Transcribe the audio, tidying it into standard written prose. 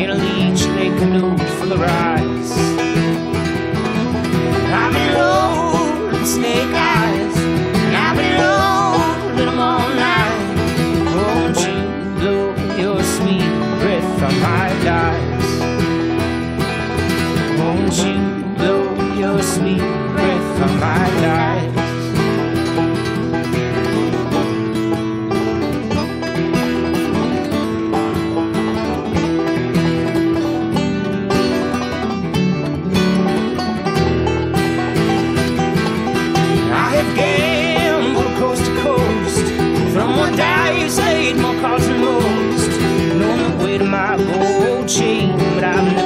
in a Leech Lake canoe for the rise. I've been rolling snake eyes, and I've been rolling them all night. Won't you blow your sweet breath from my eyes? Won't you blow your sweet breath from my eyes? Dice laid more cards than most, knowing the weight of my gold chain, but I've